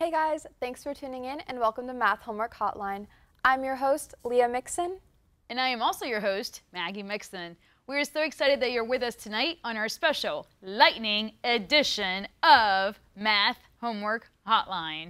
Hey guys, thanks for tuning in and welcome to Math Homework Hotline. I'm your host, Leah Mixon. And I am also your host, Maggie Mixon. We're so excited that you're with us tonight on our special Lightning edition of Math Homework Hotline.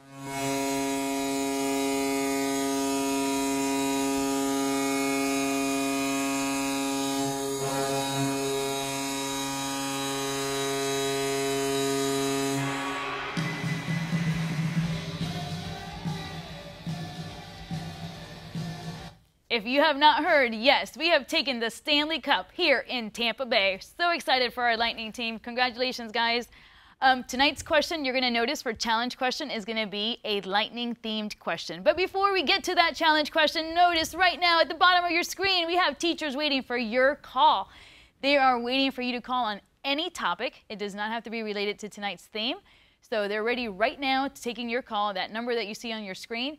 If you have not heard, yes, we have taken the Stanley Cup here in Tampa Bay. So excited for our Lightning team. Congratulations, guys. Tonight's question, you're going to notice for challenge question is going to be a Lightning-themed question. But before we get to that challenge question, notice right now at the bottom of your screen, we have teachers waiting for your call. They are waiting for you to call on any topic. It does not have to be related to tonight's theme. So they're ready right now to taking your call. That number that you see on your screen,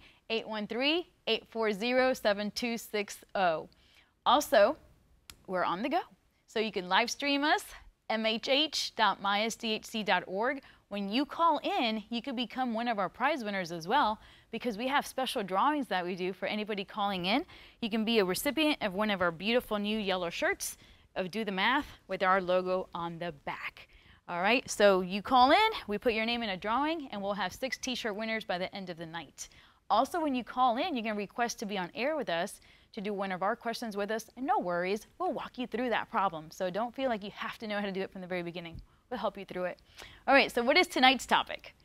813-840-7260. Also, we're on the go. So you can live stream us, mhh.mysdhc.org. When you call in, you can become one of our prize winners as well, because we have special drawings that we do for anybody calling in. You can be a recipient of one of our beautiful new yellow shirts of Do the Math with our logo on the back. All right, so you call in, we put your name in a drawing, and we'll have 6 t-shirt winners by the end of the night. Also, when you call in, you can request to be on air with us, to do one of our questions with us, and no worries, we'll walk you through that problem. So don't feel like you have to know how to do it from the very beginning. We'll help you through it. All right, so what is tonight's topic?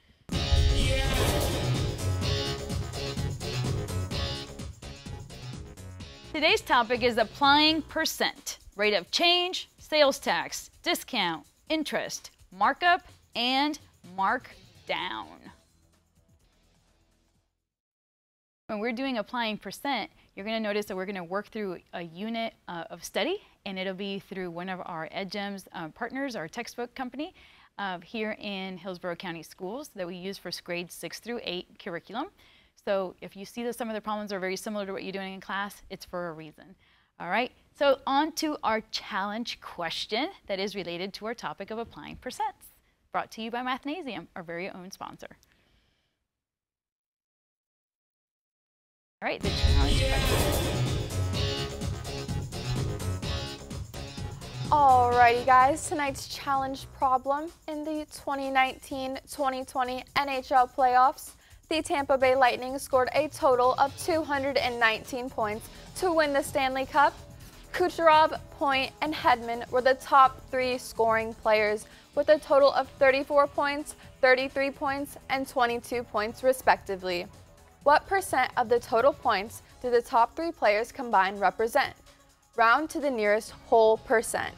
Today's topic is applying percent, rate of change, sales tax, discount, interest, markup, and markdown. When we're doing applying percent, you're going to notice that we're going to work through a unit of study, and it'll be through one of our EdGems partners, our textbook company, here in Hillsborough County Schools that we use for grades 6 through 8 curriculum. So if you see that some of the problems are very similar to what you're doing in class, it's for a reason. All right, so on to our challenge question that is related to our topic of applying percents, brought to you by Mathnasium, our very own sponsor. All right, the challenge question. Alrighty guys, tonight's challenge problem in the 2019-2020 NHL playoffs. The Tampa Bay Lightning scored a total of 219 points to win the Stanley Cup. Kucherov, Point, and Hedman were the top 3 scoring players with a total of 34 points, 33 points, and 22 points respectively. What percent of the total points do the top 3 players combined represent? Round to the nearest whole percent.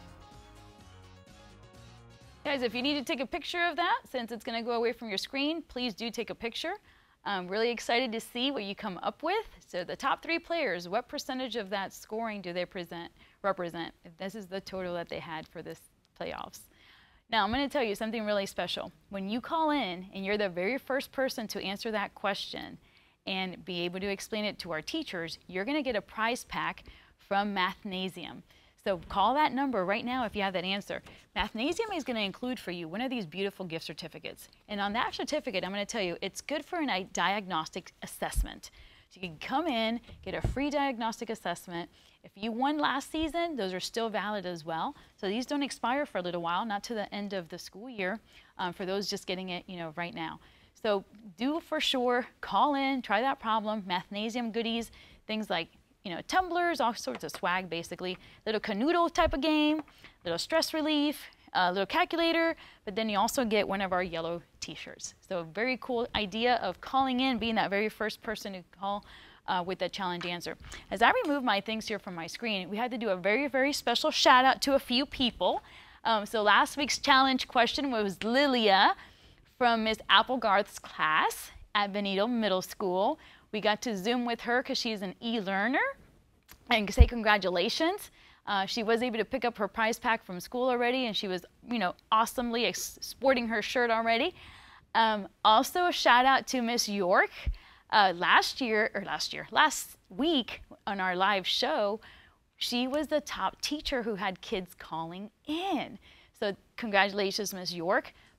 Guys, if you need to take a picture of that, since it's going to go away from your screen, please do take a picture. I'm really excited to see what you come up with. So the top 3 players, what percentage of that scoring do they represent? This is the total that they had for this playoffs. Now, I'm going to tell you something really special. When you call in and you're the very first person to answer that question and be able to explain it to our teachers, you're going to get a prize pack from Mathnasium. So call that number right now if you have that answer. Mathnasium is going to include for you one of these beautiful gift certificates. And on that certificate, I'm going to tell you, it's good for a diagnostic assessment. So you can come in, get a free diagnostic assessment. If you won last season, those are still valid as well. So these don't expire for a little while, not to the end of the school year, for those just getting it, right now. So do for sure, call in, try that problem. Mathnasium goodies, things like tumblers, all sorts of swag basically, little canoodle type of game, little stress relief, a little calculator, but then you also get one of our yellow t-shirts. So a very cool idea of calling in, being that very first person to call with the challenge answer. As I remove my things here from my screen, we had to do a very, very special shout out to a few people. So last week's challenge question was Lilia from Miss Applegarth's class at Benito Middle School. We got to Zoom with her because she's an e-learner and say congratulations. She was able to pick up her prize pack from school already, and she was, awesomely sporting her shirt already. Also, a shout out to Miss York. Last week on our live show, she was the top teacher who had kids calling in. So congratulations, Miss York.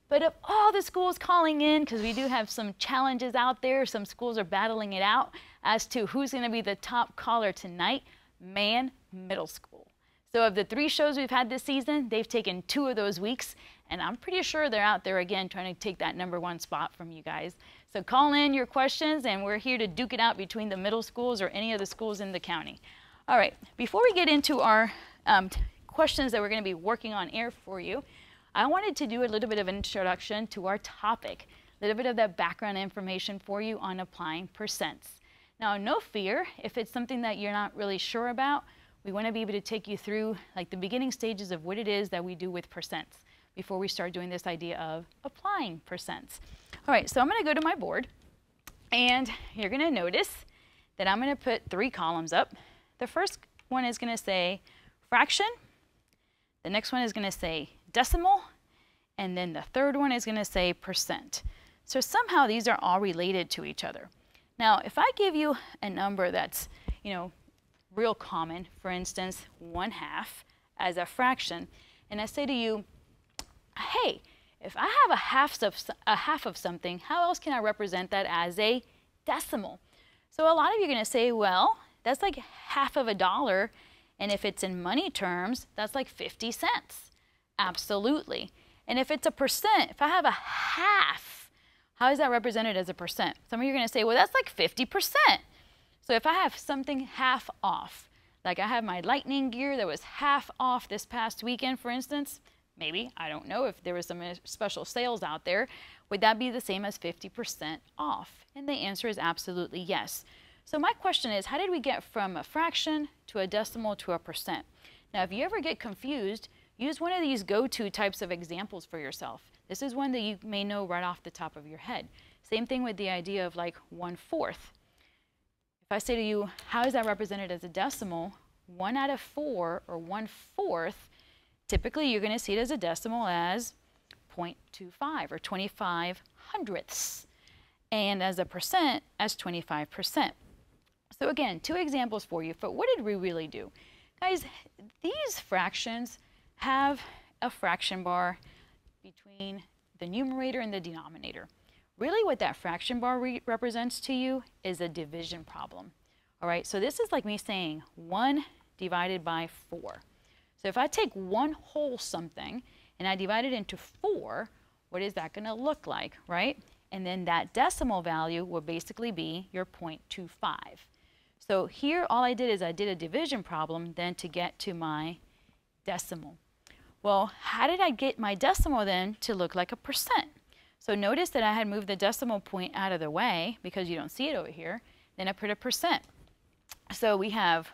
But of all the schools calling in, because we do have some challenges out there, some schools are battling it out as to who's going to be the top caller tonight, Man Middle School. So of the 3 shows we've had this season, they've taken 2 of those weeks, and I'm pretty sure they're out there again trying to take that #1 spot from you guys. So call in your questions, and we're here to duke it out between the middle schools or any of the schools in the county. All right, before we get into our questions that we're going to be working on air for you, I wanted to do a little bit of an introduction to our topic, a little bit of that background information for you on applying percents. Now, no fear, if it's something that you're not really sure about, we want to be able to take you through like the beginning stages of what it is that we do with percents before we start doing this idea of applying percents. All right, so I'm going to go to my board, and you're going to notice that I'm going to put 3 columns up. The first one is going to say fraction, the next one is going to say decimal, and then the third one is going to say percent. So somehow these are all related to each other. Now, if I give you a number that's, real common, for instance, 1/2 as a fraction, and I say to you, hey, if I have a half of something, how else can I represent that as a decimal? So a lot of you are going to say, well, that's like $0.50, and if it's in money terms, that's like 50 cents. Absolutely. And if it's a percent, if I have a half, how is that represented as a percent? Some of you are going to say, well, that's like 50%. So if I have something half off, like I have my lightning gear that was half off this past weekend, for instance, maybe, I don't know if there was some special sales out there, would that be the same as 50% off? And the answer is absolutely yes. So my question is, how did we get from a fraction to a decimal to a percent? Now, if you ever get confused, use one of these go-to types of examples for yourself. This is one that you may know right off the top of your head. Same thing with the idea of like 1/4. If I say to you, how is that represented as a decimal? 1/4 or 1/4, typically you're going to see it as a decimal as 0.25 or 25 hundredths, and as a percent as 25%. So again, 2 examples for you, but what did we really do? Guys, these fractions have a fraction bar between the numerator and the denominator. Really what that fraction bar represents to you is a division problem. All right, so this is like me saying 1 divided by 4. So if I take 1 whole something and I divide it into 4, what is that going to look like, right? And then that decimal value will basically be your 0.25. So here all I did is I did a division problem then to get to my decimal. Well, how did I get my decimal then to look like a percent? So notice that I had moved the decimal point out of the way because you don't see it over here. Then I put a percent. So we have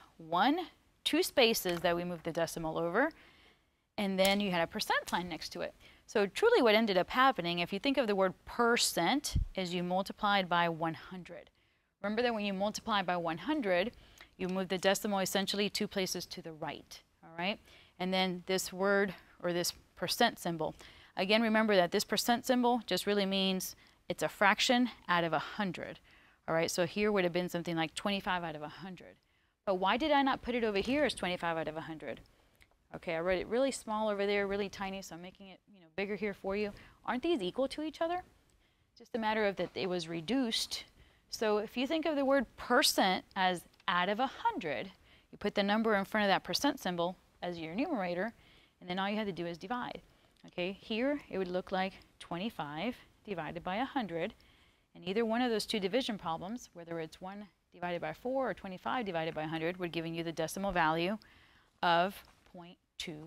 2 spaces that we moved the decimal over, and then you had a percent sign next to it. So truly what ended up happening, if you think of the word percent, is you multiplied by 100. Remember that when you multiply by 100, you move the decimal essentially 2 places to the right, all right? And then this word, or this percent symbol, again, remember that this percent symbol just really means it's a fraction out of 100. All right, so here would have been something like 25 out of 100. But why did I not put it over here as 25 out of 100? Okay, I wrote it really small over there, really tiny, so I'm making it bigger here for you. Aren't these equal to each other? Just a matter of that it was reduced. So if you think of the word percent as out of 100, you put the number in front of that percent symbol as your numerator, and then all you had to do is divide. Okay, here it would look like 25 divided by 100, and either one of those 2 division problems, whether it's 1 divided by 4 or 25 divided by 100, would giving you the decimal value of 0.25.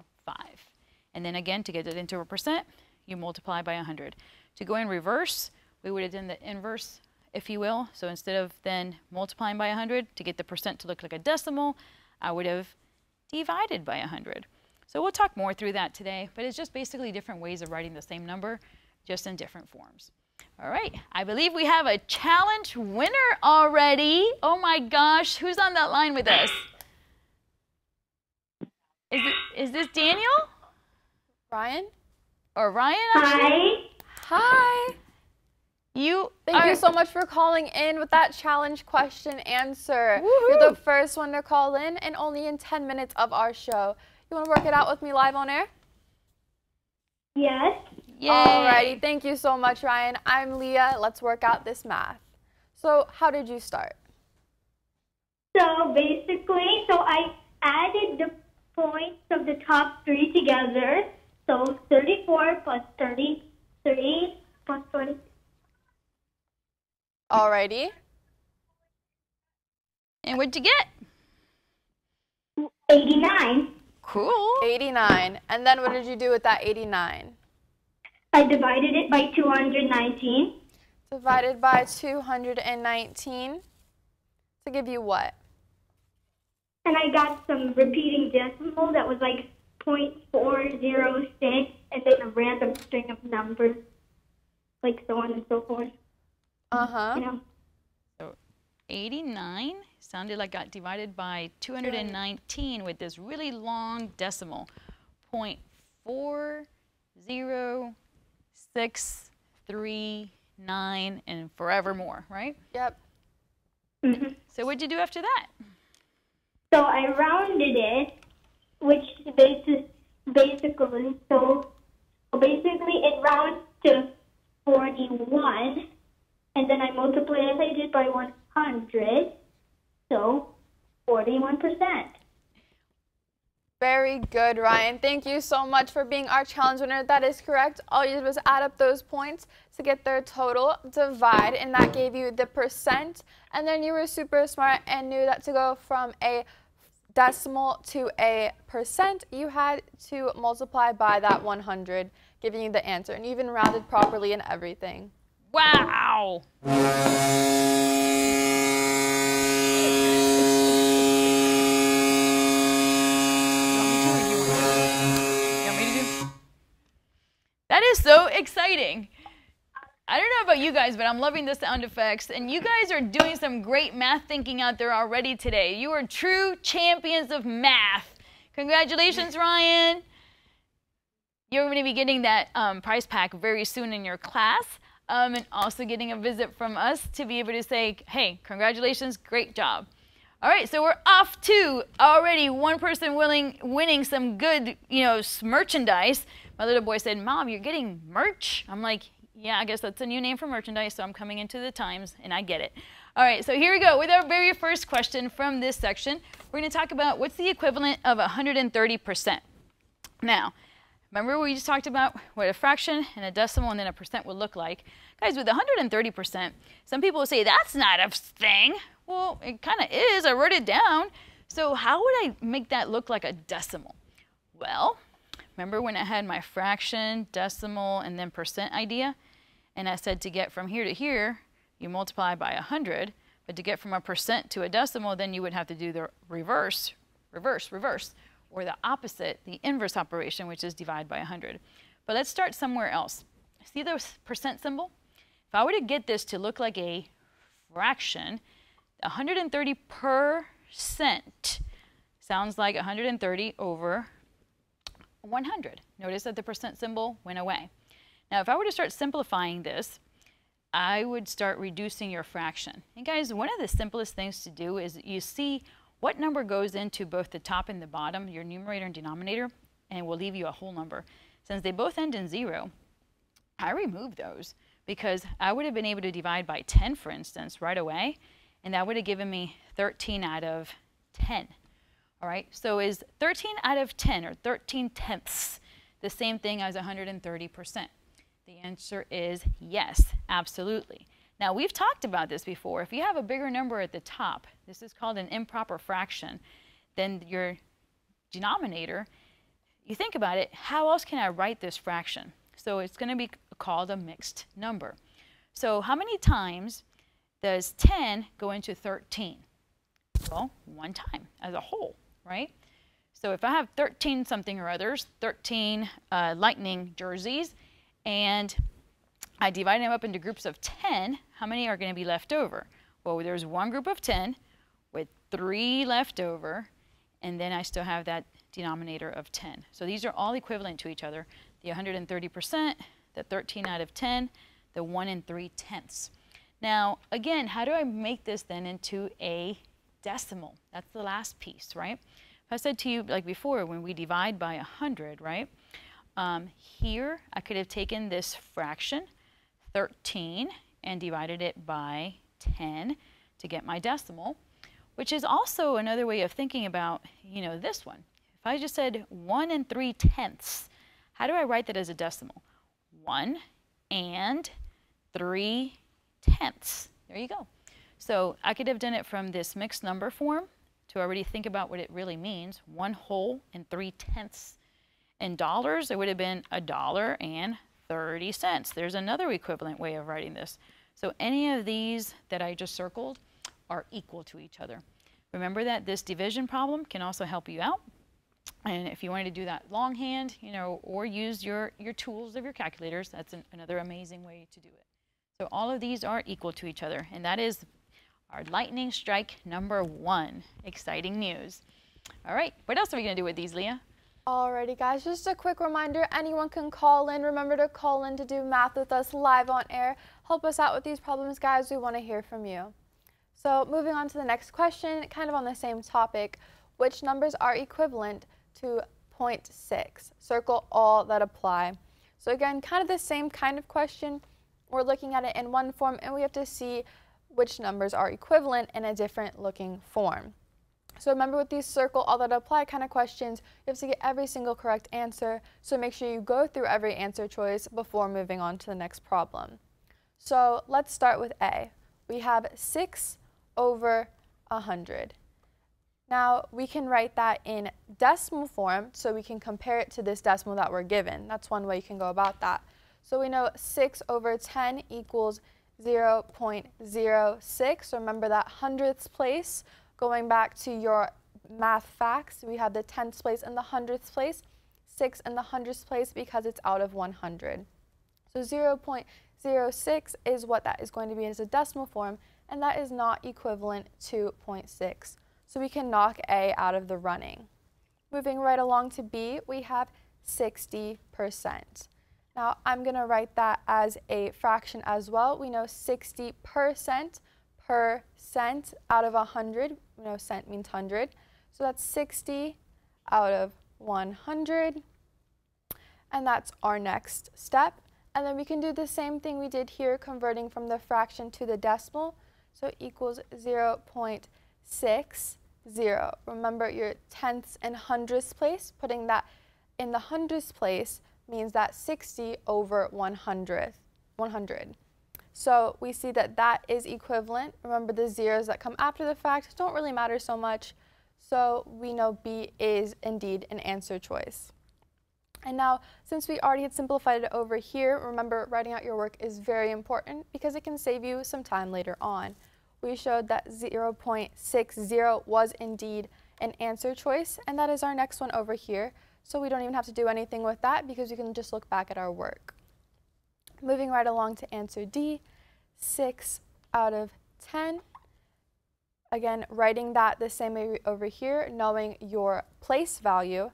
And then again, to get it into a percent, you multiply by 100. To go in reverse, we would have done the inverse, if you will. So instead of then multiplying by 100 to get the percent to look like a decimal, I would have divided by 100. So we'll talk more through that today, but it's just basically different ways of writing the same number, just in different forms. All right, I believe we have a challenge winner already. Oh my gosh, who's on that line with us? Is this Daniel? Ryan? Or Ryan? Hi. Hi. Thank you so much for calling in with that challenge question answer. You're the first one to call in and only in 10 minutes of our show. You want to work it out with me live on air? Yes. Yay. Alrighty, thank you so much, Ryan. I'm Leah. Let's work out this math. So how did you start? So basically, I added the points of the top three together. So 34 plus 33 plus 20. Alrighty. And what'd you get? 89. Cool. 89. And then what did you do with that 89? I divided it by 219. Divided by 219 to give you what? And I got some repeating decimal that was like 0.406, and then a random string of numbers, like so on and so forth. Uh-huh. You know? So 89 sounded like got divided by 219 with this really long decimal. 0.40639 and forevermore, right? Yep. Mm-hmm. So what'd you do after that? So I rounded it, which basically, so basically it rounds to 41, and then I multiplied it by 100, so 41%. Very good, Ryan. Thank you so much for being our challenge winner. That is correct. All you did was add up those points to get their total, divide, and that gave you the percent. And then you were super smart and knew that to go from a decimal to a percent, you had to multiply by that 100, giving you the answer. And you even rounded properly and everything. Wow! That is so exciting. I don't know about you guys, but I'm loving the sound effects. And you guys are doing some great math thinking out there already today. You are true champions of math. Congratulations, Ryan. You're going to be getting that prize pack very soon in your class. And also getting a visit from us to be able to say, hey, congratulations, great job. All right, so we're off to already one person winning some good, merchandise. My little boy said, Mom, you're getting merch? I'm like, yeah, I guess that's a new name for merchandise, so I'm coming into the Times, and I get it. All right, so here we go with our very first question from this section. We're going to talk about what's the equivalent of 130%. Now, remember we just talked about what a fraction and a decimal and then a percent would look like. Guys, with 130%, some people will say, that's not a thing. Well, it kind of is. I wrote it down. So how would I make that look like a decimal? Well, remember when I had my fraction, decimal, and then percent idea? And I said to get from here to here, you multiply by 100. But to get from a percent to a decimal, then you would have to do the reverse, or the opposite, the inverse operation, which is divide by 100. But let's start somewhere else. See the percent symbol? If I were to get this to look like a fraction, 130% sounds like 130 over 100. Notice that the percent symbol went away. Now, if I were to start simplifying this, I would start reducing your fraction. And guys, one of the simplest things to do is you see what number goes into both the top and the bottom, your numerator and denominator, and it will leave you a whole number. Since they both end in 0, I remove those because I would have been able to divide by 10, for instance, right away, and that would have given me 13 out of 10. All right, so is 13 out of 10, or 13/10, the same thing as 130%? The answer is yes, absolutely. Now, we've talked about this before. If you have a bigger number at the top, this is called an improper fraction, then your denominator, you think about it, how else can I write this fraction? So it's going to be called a mixed number. So how many times does 10 go into 13? Well, one time as a whole, right? So if I have 13 something or others, 13 Lightning jerseys, and I divide them up into groups of 10, how many are going to be left over? Well, there's one group of 10 with 3 left over, and then I still have that denominator of 10. So these are all equivalent to each other. The 130%, the 13 out of 10, the 1 3/10. Now, again, how do I make this then into a decimal? That's the last piece, right? If I said to you, like before, when we divide by 100, right? Here, I could have taken this fraction, 13, and divided it by 10 to get my decimal, which is also another way of thinking about, this one. If I just said 1 3/10, how do I write that as a decimal? 1 3/10. There you go. So I could have done it from this mixed number form to already think about what it really means. 1 whole and 3/10. In dollars, it would have been $1.30. There's another equivalent way of writing this. So any of these that I just circled are equal to each other. Remember that this division problem can also help you out. And if you wanted to do that longhand, or use your tools of your calculators, that's another amazing way to do it. So all of these are equal to each other, and that is our lightning strike number 1. Exciting news. All right, what else are we going to do with these, Leah? Alrighty guys, just a quick reminder, anyone can call in. Remember to call in to do math with us live on air. Help us out with these problems, guys. We want to hear from you. So moving on to the next question, kind of on the same topic, which numbers are equivalent to 0.6? Circle all that apply. So again, kind of the same kind of question. We're looking at it in one form, and we have to see which numbers are equivalent in a different looking form. So remember, with these circle all that apply kind of questions, you have to get every single correct answer. So make sure you go through every answer choice before moving on to the next problem. So let's start with A. We have 6 over 100. Now we can write that in decimal form so we can compare it to this decimal that we're given. That's one way you can go about that. So we know 6 over 10 equals 0.06. Remember that hundredths place. Going back to your math facts, we have the tenths place and the hundredths place, 6 in the hundredths place because it's out of 100. So 0.06 is what that is going to be as a decimal form, and that is not equivalent to 0.6. So we can knock A out of the running. Moving right along to B, we have 60%. Now I'm going to write that as a fraction as well. We know 60% out of 100. We know cent means 100. So that's 60 out of 100. And that's our next step. And then we can do the same thing we did here, converting from the fraction to the decimal. So it equals 0.60. Remember your tenths and hundredths place. Putting that in the hundredths place means that 60 over 100. So we see that that is equivalent. Remember, the zeros that come after the fact don't really matter so much. So we know B is indeed an answer choice. And now, since we already had simplified it over here, remember, writing out your work is very important because it can save you some time later on. We showed that 0.60 was indeed an answer choice, and that is our next one over here. So we don't even have to do anything with that because we can just look back at our work. Moving right along to answer D, 6 out of 10. Again, writing that the same way over here, knowing your place value,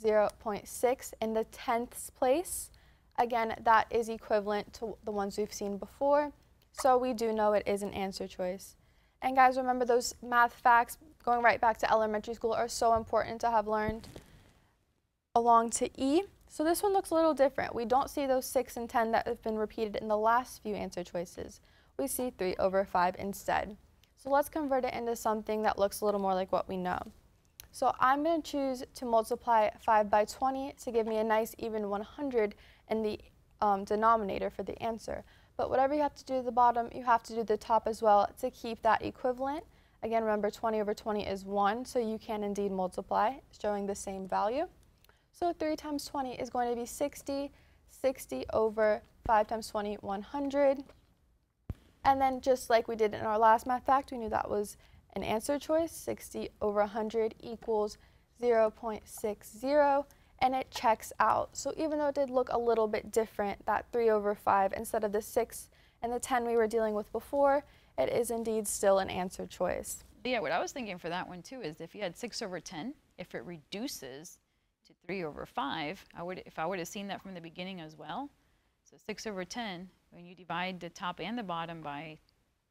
0.6 in the tenths place. Again, that is equivalent to the ones we've seen before. So we do know it is an answer choice. And guys, remember those math facts, going right back to elementary school, are so important to have learned. Along to E. So this one looks a little different. We don't see those 6 and 10 that have been repeated in the last few answer choices. We see 3 over 5 instead. So let's convert it into something that looks a little more like what we know. So I'm going to choose to multiply 5 by 20 to give me a nice even 100 in the denominator for the answer. But whatever you have to do at the bottom, you have to do the top as well to keep that equivalent. Again, remember 20 over 20 is 1, so you can indeed multiply, showing the same value. So 3 times 20 is going to be 60. 60 over 5 times 20, 100. And then just like we did in our last math fact, we knew that was an answer choice. 60 over 100 equals 0.60, and it checks out. So even though it did look a little bit different, that 3 over 5 instead of the 6 and the 10 we were dealing with before, it is indeed still an answer choice. Yeah, what I was thinking for that one too is if you had 6 over 10, if it reduces to 3 over 5, if I would have seen that from the beginning as well. So 6 over 10, when you divide the top and the bottom by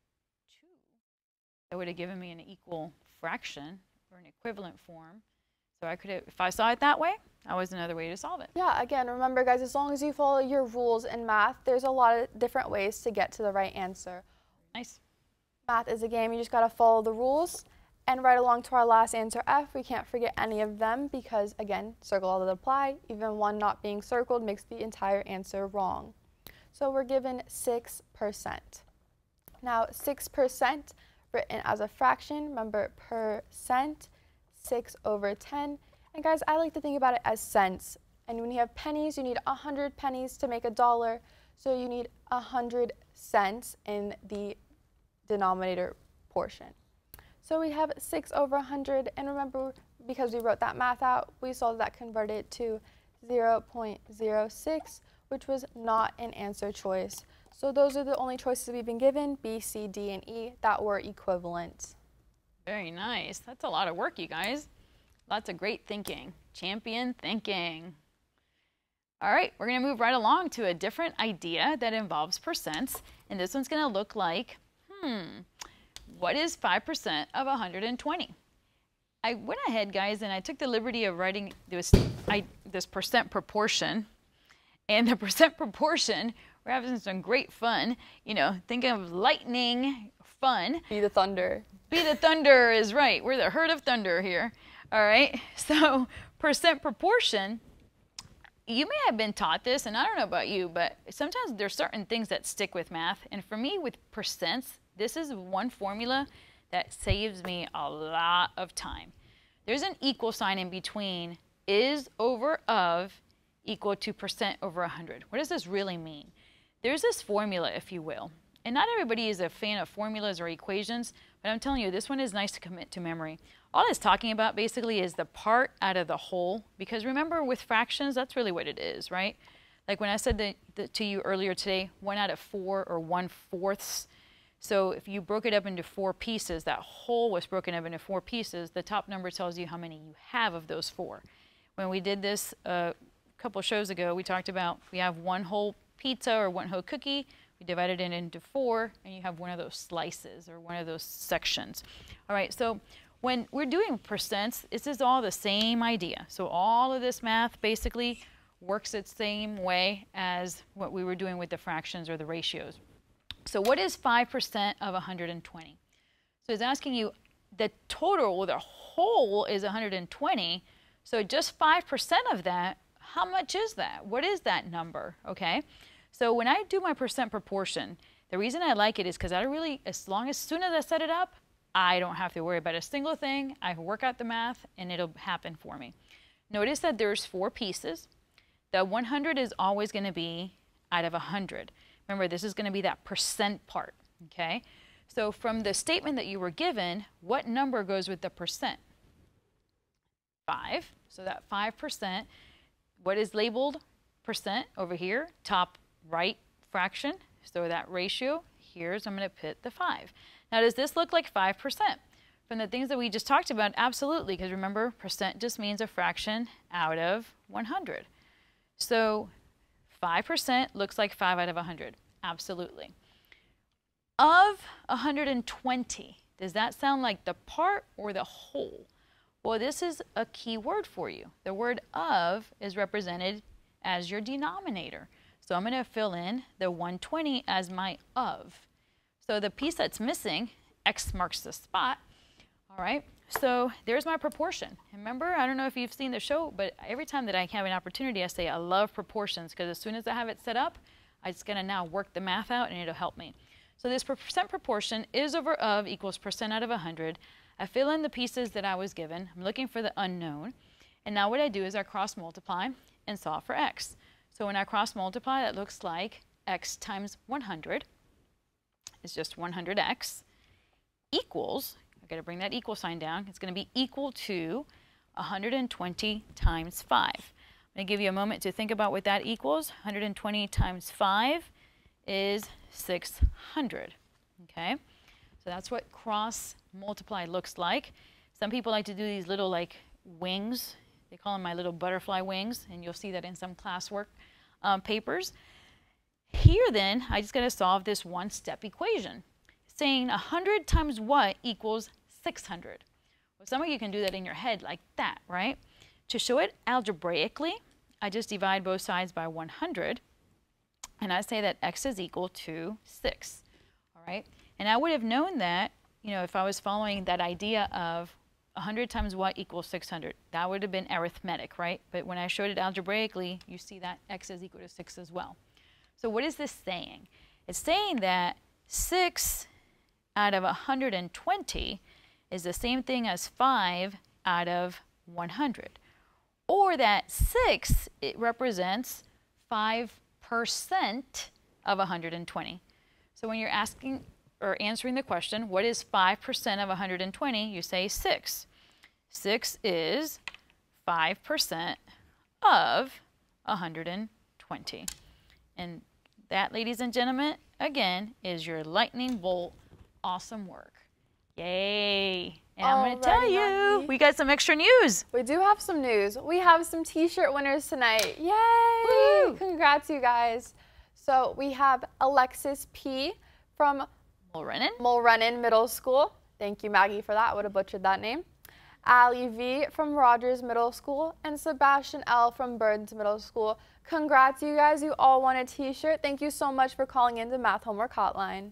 2, that would have given me an equal fraction or an equivalent form. So I could have, if I saw it that way, that was another way to solve it. Yeah, again, remember guys, as long as you follow your rules in math, there's a lot of different ways to get to the right answer. Nice. Math is a game, you just gotta follow the rules. And right along to our last answer, F, we can't forget any of them because, again, circle all that apply. Even one not being circled makes the entire answer wrong. So we're given 6%. Now, 6% written as a fraction, remember percent, 6/10. And guys, I like to think about it as cents. And when you have pennies, you need 100 pennies to make a dollar. So you need 100 cents in the denominator portion. So we have 6/100, and remember, because we wrote that math out, we saw that converted to 0.06, which was not an answer choice. So those are the only choices we've been given, B, C, D, and E, that were equivalent. Very nice. That's a lot of work, you guys. Lots of great thinking. Champion thinking. All right, we're going to move right along to a different idea that involves percents, and this one's going to look like, what is 5% of 120? I went ahead, guys, and I took the liberty of writing this percent proportion. And the percent proportion, we're having some great fun. You know, think of lightning fun. Be the thunder. Be the thunder is right. We're the herd of thunder here. All right, so percent proportion, you may have been taught this, and I don't know about you, but sometimes there's certain things that stick with math. And for me, with percents, this is one formula that saves me a lot of time. There's an equal sign in between is over of equal to percent over 100. What does this really mean? There's this formula, if you will. And not everybody is a fan of formulas or equations, but I'm telling you, this one is nice to commit to memory. All it's talking about basically is the part out of the whole, because remember with fractions, that's really what it is, right? Like when I said to you earlier today, 1 out of 4 or 1/4. So if you broke it up into 4 pieces, that whole was broken up into 4 pieces, the top number tells you how many you have of those 4. When we did this a couple shows ago, we talked about we have one whole pizza or one whole cookie, we divided it into 4, and you have one of those slices or one of those sections. All right, so when we're doing percents, this is all the same idea. So all of this math basically works the same way as what we were doing with the fractions or the ratios. So what is 5% of 120? So it's asking you the total, the whole is 120. So just 5% of that, how much is that? What is that number? Okay. So when I do my percent proportion, the reason I like it is because I really, as soon as I set it up, I don't have to worry about a single thing. I work out the math and it'll happen for me. Notice that there's 4 pieces. The 100 is always going to be out of 100. Remember, this is going to be that percent part, okay? So from the statement that you were given, what number goes with the percent? 5. So that 5%, what is labeled percent over here? Top right fraction. So that ratio, I'm going to put the 5. Now, does this look like 5%? From the things that we just talked about, absolutely, because remember, percent just means a fraction out of 100. So 5% looks like 5 out of 100. Absolutely. Of 120, does that sound like the part or the whole? Well, this is a key word for you. The word of is represented as your denominator. So I'm going to fill in the 120 as my of. So the piece that's missing, X marks the spot. All right. So there's my proportion. Remember, I don't know if you've seen the show, but every time that I have an opportunity, I say I love proportions because as soon as I have it set up, I'm just going to now work the math out and it'll help me. So this percent proportion is over of equals percent out of 100. I fill in the pieces that I was given. I'm looking for the unknown. And now what I do is I cross multiply and solve for X. So when I cross multiply, that looks like X times 100 is just 100X equals, I've got to bring that equal sign down. It's going to be equal to 120 times 5. I'm going to give you a moment to think about what that equals. 120 times 5 is 600. Okay, so that's what cross multiply looks like. Some people like to do these little like wings. They call them my little butterfly wings, and you'll see that in some classwork papers. Here then, I just got to solve this one-step equation, saying 100 times what equals 600. Well, some of you can do that in your head like that, right? to show it algebraically, I just divide both sides by 100, and I say that x is equal to 6. All right? And I would have known that, you know, if I was following that idea of 100 times what equals 600. That would have been arithmetic, right? But when I showed it algebraically, you see that x is equal to 6 as well. So what is this saying? It's saying that 6 out of 120 is the same thing as 5 out of 100. Or that 6, it represents 5% of 120. So when you're asking or answering the question, what is 5% of 120? You say 6. 6 is 5% of 120. And that, ladies and gentlemen, again, is your lightning bolt awesome work. Yay! And I'm going to tell you, we got some extra news. We do have some news. We have some t-shirt winners tonight. Yay! Woo! Congrats, you guys. So we have Alexis P. from Mulrennan Middle School. Thank you, Maggie, for that. I would have butchered that name. Ali V. from Rogers Middle School and Sebastian L. from Burns Middle School. Congrats, you guys. You all won a t-shirt. Thank you so much for calling in the Math Homework Hotline.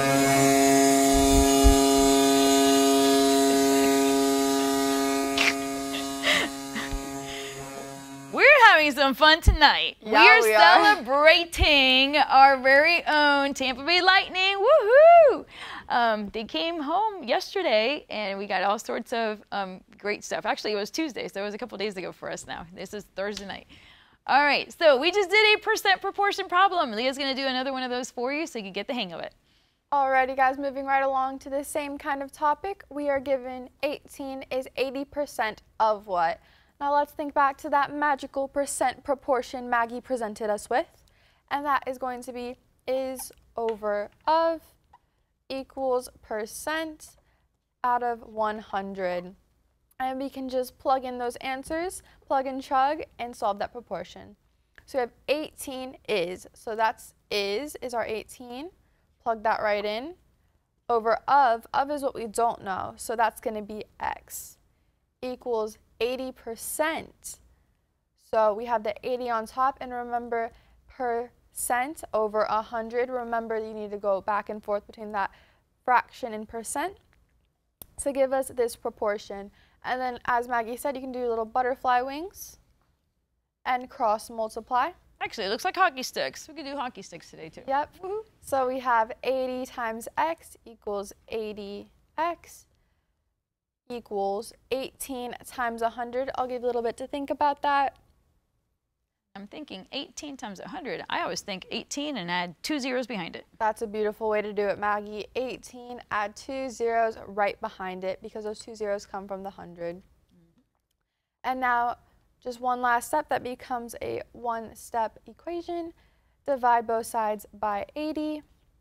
We're having some fun tonight. Yeah, we are celebrating our very own Tampa Bay Lightning. Woohoo! They came home yesterday and we got all sorts of great stuff. Actually, it was Tuesday, so it was a couple days ago for us now. This is Thursday night. All right, so we just did a percent proportion problem. Leah's going to do another one of those for you so you can get the hang of it. Alrighty, guys, moving right along to the same kind of topic. We are given 18 is 80% of what? Now let's think back to that magical percent proportion Maggie presented us with. And that is going to be is over of equals percent out of 100. And we can just plug in those answers, plug and chug, and solve that proportion. So we have 18 is, so that's is our 18. Plug that right in. Over of is what we don't know, so that's going to be x. Equals 80%. So we have the 80 on top, and remember percent over 100. Remember you need to go back and forth between that fraction and percent to give us this proportion. And then, as Maggie said, you can do little butterfly wings and cross multiply. Actually, it looks like hockey sticks. We could do hockey sticks today, too. Yep. So we have 80 times x equals 80x equals 18 times 100. I'll give you a little bit to think about that. I'm thinking 18 times 100. I always think 18 and add 2 zeros behind it. That's a beautiful way to do it, Maggie. 18, add 2 zeros right behind it because those 2 zeros come from the 100. And now, just one last step that becomes a one-step equation. Divide both sides by 80.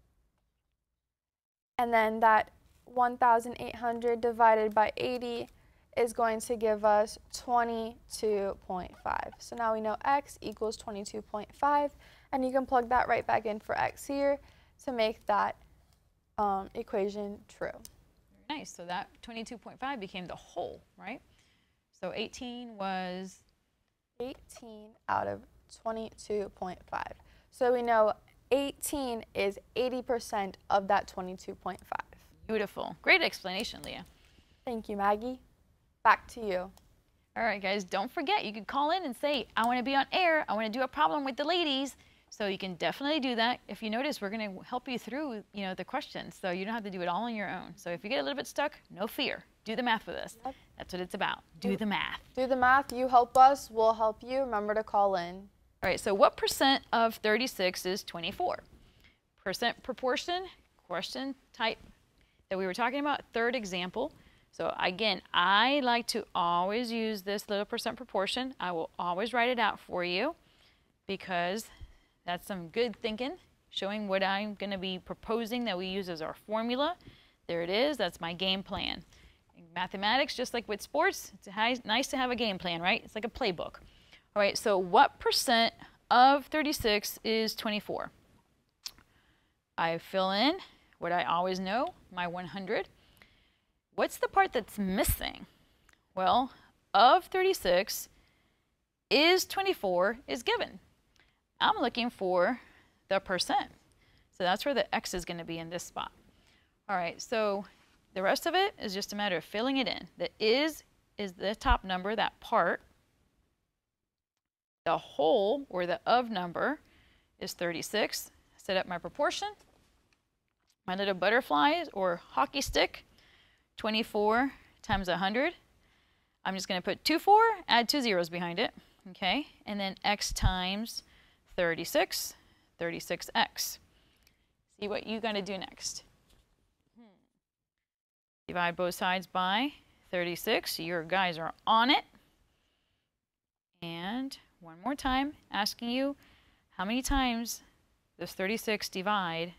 And then that 1,800 divided by 80 is going to give us 22.5. So now we know x equals 22.5, and you can plug that right back in for x here to make that equation true. Very nice. So that 22.5 became the whole, right? So 18 was? 18 out of 22.5. So we know 18 is 80% of that 22.5. Beautiful. Great explanation, Leah. Thank you, Maggie. Back to you. All right, guys, don't forget, you can call in and say, I want to be on air. I want to do a problem with the ladies. So you can definitely do that. If you notice, we're going to help you through, the questions. So you don't have to do it all on your own. So if you get a little bit stuck, no fear. Do the math with us. Yep. That's what it's about. Do the math. Do the math. You help us. We'll help you. Remember to call in. All right, so what percent of 36 is 24? Percent proportion, question type that we were talking about, third example. So again, I like to always use this little percent proportion. I will always write it out for you because that's some good thinking, showing what I'm going to be proposing that we use as our formula. There it is. That's my game plan. In mathematics, just like with sports, it's nice to have a game plan, right? It's like a playbook. All right, so what percent of 36 is 24? I fill in what I always know, my 100. What's the part that's missing? Well, of 36, is 24 is given. I'm looking for the percent. So that's where the X is going to be in this spot. All right, so the rest of it is just a matter of filling it in. The is the top number, that part. The whole, or the of number, is 36. Set up my proportion. My little butterflies or hockey stick, 24 times 100. I'm just going to put 24, add 2 zeros behind it, okay? And then X times 36, 36X. See what you got to do next. Divide both sides by 36. Your guys are on it. And one more time, asking you how many times does 36 divide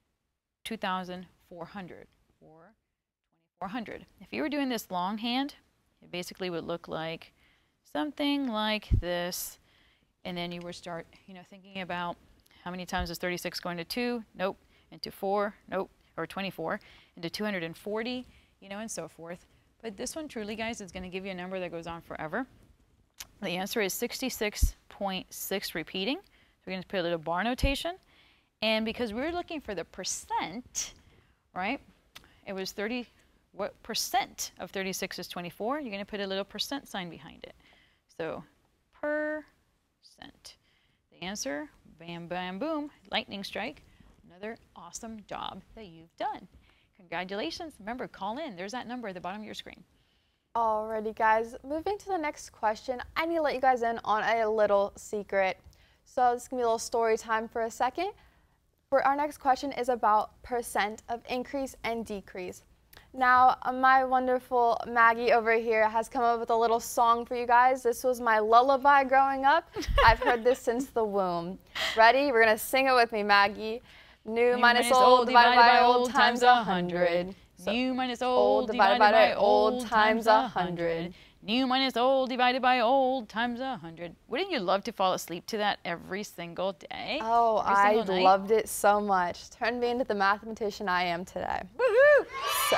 2,400 or 2,400? If you were doing this longhand, it basically would look like something like this. And then you would start, thinking about how many times is 36 going to 2? Nope. Into 4? Nope. Or 24. Into 240, and so forth. But this one truly, guys, is going to give you a number that goes on forever. The answer is 66.6 repeating. So we're going to put a little bar notation. And because we're looking for the percent, right, it was 30, what percent of 36 is 24? You're going to put a little percent sign behind it. So, percent. The answer, bam, bam, boom, lightning strike. Another awesome job that you've done. Congratulations. Remember, call in. There's that number at the bottom of your screen. Alrighty, guys. Moving to the next question, I need to let you guys in on a little secret. So this is going to be a little story time for a second. For our next question is about percent of increase and decrease. Now, my wonderful Maggie over here has come up with a little song for you guys. This was my lullaby growing up. I've heard this since the womb. Ready? We're going to sing it with me, Maggie. New minus old divided by old times 100. New minus old divided by old times 100. New minus old divided by old times 100. Wouldn't you love to fall asleep to that every single day? Oh, I loved it so much. Turned me into the mathematician I am today. Woohoo! So.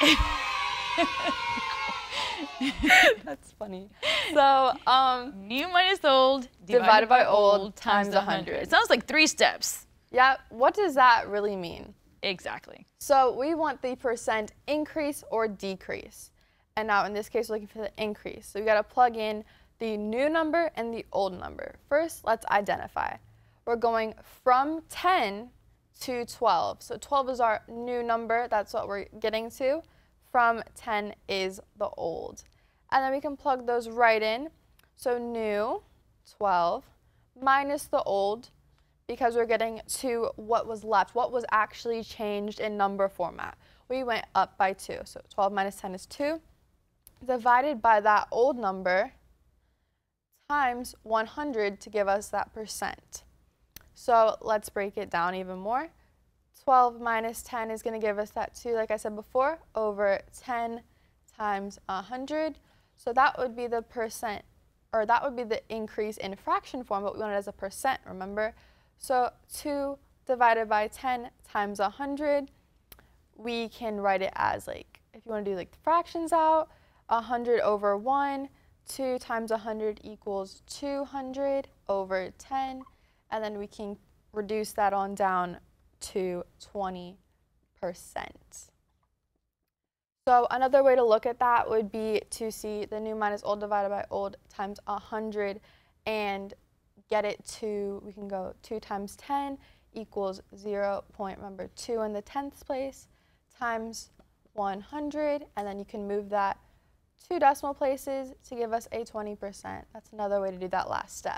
That's funny. So, new minus old divided by old times 100. It sounds like 3 steps. Yeah, what does that really mean? Exactly. So we want the percent increase or decrease. And now in this case, we're looking for the increase. So we got to plug in the new number and the old number. First, let's identify. We're going from 10 to 12. So 12 is our new number. That's what we're getting to. From 10 is the old. And then we can plug those right in. So new, 12, minus the old, because we're getting to what was left, what was actually changed in number format. We went up by 2. So 12 minus 10 is 2. Divided by that old number times 100 to give us that percent. So let's break it down even more. 12 minus 10 is going to give us that 2, like I said before, over 10 times 100. So that would be the percent, or that would be the increase in fraction form, but we want it as a percent, remember? So 2 divided by 10 times 100, we can write it as, like, if you want to do like the fractions out, 100 over 1, 2 times 100 equals 200 over 10, and then we can reduce that on down to 20%. So another way to look at that would be to see the new minus old divided by old times 100 and get it to, we can go 2 times 10 equals 0.2 in the 10th place times 100, and then you can move that 2 decimal places to give us a 20%. That's another way to do that last step.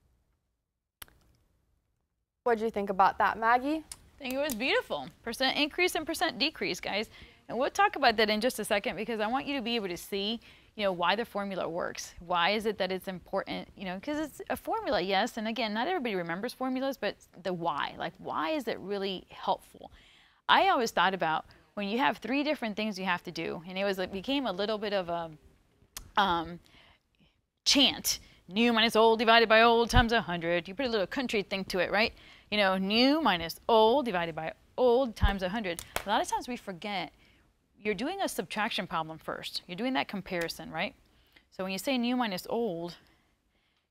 What did you think about that, Maggie? I think it was beautiful. Percent increase and percent decrease, guys. And we'll talk about that in just a second because I want you to be able to see, why the formula works. Why is it that it's important? Because it's a formula, yes. And again, not everybody remembers formulas, but the why. Like, why is it really helpful? I always thought about when you have 3 different things you have to do, and it became a little bit of a chant. New minus old divided by old times 100. You put a little country thing to it, right? New minus old divided by old times 100. A lot of times we forget you're doing a subtraction problem first. You're doing that comparison, right? So when you say new minus old,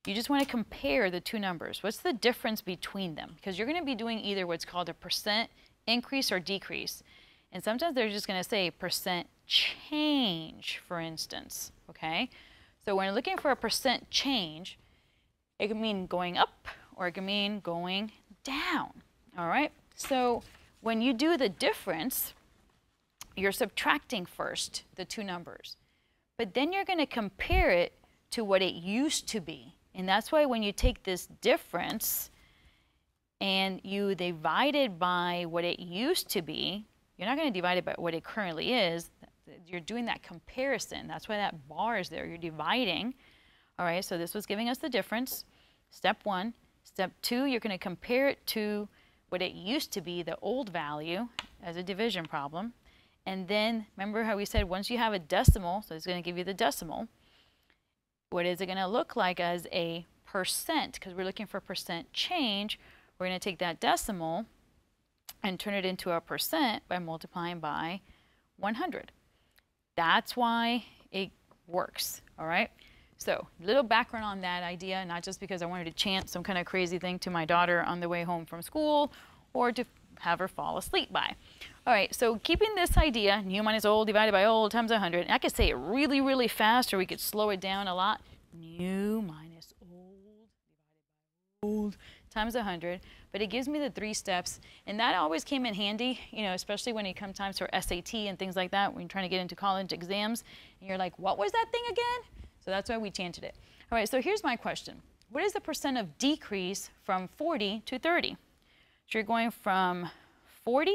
you just want to compare the two numbers. What's the difference between them? Because you're going to be doing either what's called a percent increase or decrease. And sometimes they're just going to say percent change, for instance, okay? So when you're looking for a percent change, it can mean going up or it can mean going down, all right? So when you do the difference, you're subtracting first the two numbers, but then you're going to compare it to what it used to be. And that's why when you take this difference and you divide it by what it used to be, you're not going to divide it by what it currently is. You're doing that comparison. That's why that bar is there. You're dividing. All right, so this was giving us the difference. Step one. Step two, you're going to compare it to what it used to be, the old value, as a division problem. And then, remember how we said once you have a decimal, so it's going to give you the decimal, what is it going to look like as a percent? Because we're looking for percent change. We're going to take that decimal and turn it into a percent by multiplying by 100. That's why it works, all right? So, a little background on that idea, not just because I wanted to chant some kind of crazy thing to my daughter on the way home from school or to have her fall asleep by. All right, so keeping this idea, new minus old divided by old times 100, and I could say it really, really fast, or we could slow it down a lot. New minus old divided by old times 100, but it gives me the 3 steps, and that always came in handy, you know, especially when it comes times for SAT and things like that, when you're trying to get into college exams, and you're like, what was that thing again? So that's why we chanted it. All right, so here's my question. What is the percent of decrease from 40 to 30? So you're going from 40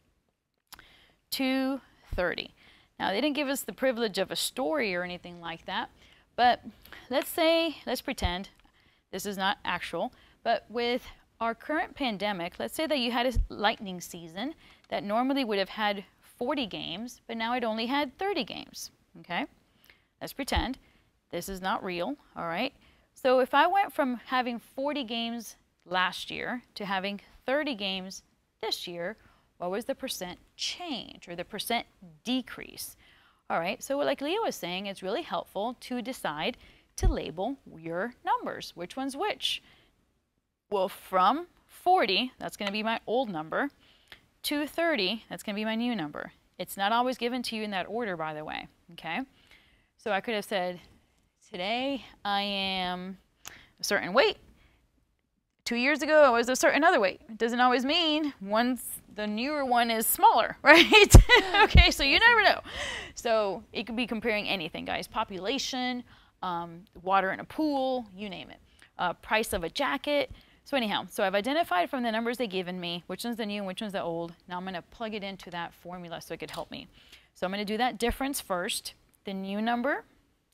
to 30. Now, they didn't give us the privilege of a story or anything like that, but let's pretend this is not actual, but with our current pandemic, let's say that you had a lightning season that normally would have had 40 games, but now it only had 30 games, okay? Let's pretend this is not real, all right? So if I went from having 40 games last year to having 30 games this year, what was the percent change or the percent decrease? All right, so like Leah was saying, it's really helpful to decide to label your numbers. Which one's which? Well, from 40, that's going to be my old number, to 30, that's going to be my new number. It's not always given to you in that order, by the way, okay? So I could have said, today I am a certain weight. 2 years ago I was a certain other weight. It doesn't always mean the newer one is smaller, right? Okay, so you never know. So it could be comparing anything, guys. Population, water in a pool, you name it. Price of a jacket. So anyhow, so I've identified from the numbers they've given me which one's the new and which one's the old. Now I'm going to plug it into that formula so it could help me. So I'm going to do that difference first. The new number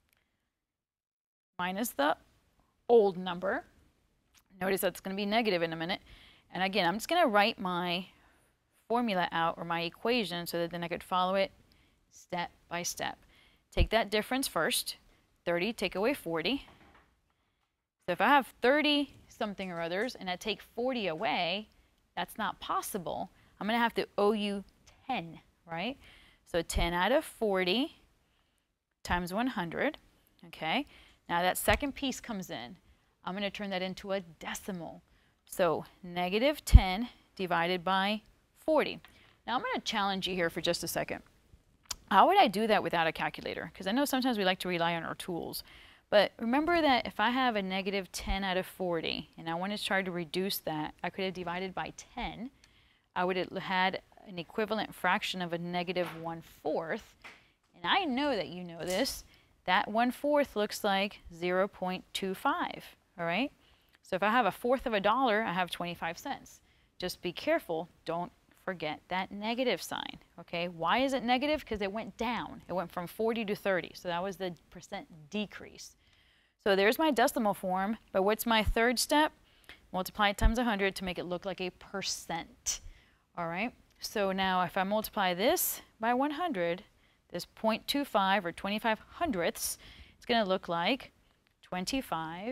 minus the old number. Notice that's going to be negative in a minute. And again, I'm just going to write my formula out or my equation so that then I could follow it step by step. Take that difference first. 30, take away 40. So if I have 30 something or others and I take 40 away, that's not possible. I'm going to have to owe you 10, right? So 10 out of 40 times 100, okay? Now that second piece comes in. I'm going to turn that into a decimal. So negative 10 divided by 40. Now I'm going to challenge you here for just a second. How would I do that without a calculator? Because I know sometimes we like to rely on our tools. But remember that if I have a negative 10 out of 40 and I want to try to reduce that, I could have divided by 10. I would have had an equivalent fraction of a negative 1/4. And I know that you know this. That 1/4 looks like 0.25. All right? So if I have a fourth of a dollar, I have 25 cents. Just be careful. Don't forget that negative sign. Okay? Why is it negative? Because it went down. It went from 40 to 30. So that was the percent decrease. So there's my decimal form. But what's my third step? Multiply it times 100 to make it look like a percent. All right? So now if I multiply this by 100, this 0.25 or 25 hundredths, it's going to look like 25%.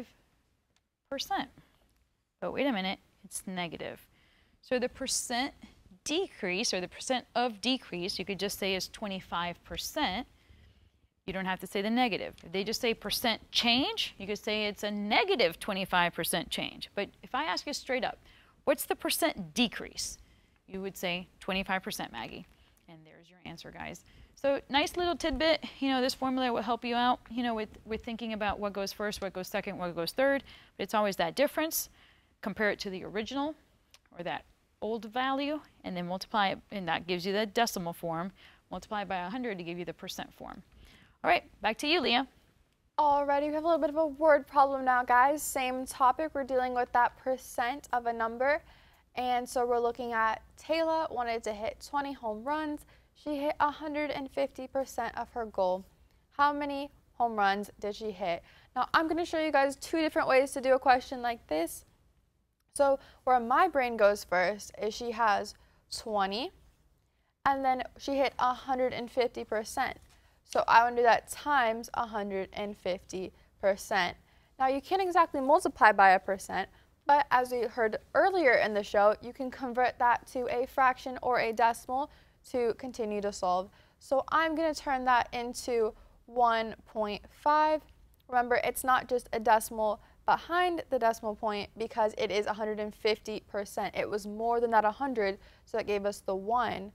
But wait a minute, it's negative. So the percent decrease, or the percent of decrease, you could just say is 25%. You don't have to say the negative. If they just say percent change, you could say it's a negative 25% change. But if I ask you straight up, what's the percent decrease? You would say 25%, Maggie. And there's your answer, guys. So nice little tidbit. You know, this formula will help you out, you know, with thinking about what goes first, what goes second, what goes third. But it's always that difference. Compare it to the original or that old value, and then multiply it, and that gives you the decimal form. Multiply by 100 to give you the percent form. All right, back to you, Leah. Alrighty, we have a little bit of a word problem now, guys. Same topic. We're dealing with that percent of a number. And so we're looking at Taylor wanted to hit 20 home runs. She hit 150% of her goal. How many home runs did she hit? Now, I'm going to show you guys two different ways to do a question like this. So where my brain goes first is she has 20, and then she hit 150%. So I want to do that times 150%. Now, you can't exactly multiply by a percent, but as we heard earlier in the show, you can convert that to a fraction or a decimal to continue to solve. So I'm going to turn that into 1.5. Remember, it's not just a decimal behind the decimal point because it is 150%. It was more than that 100, so that gave us the 1.5.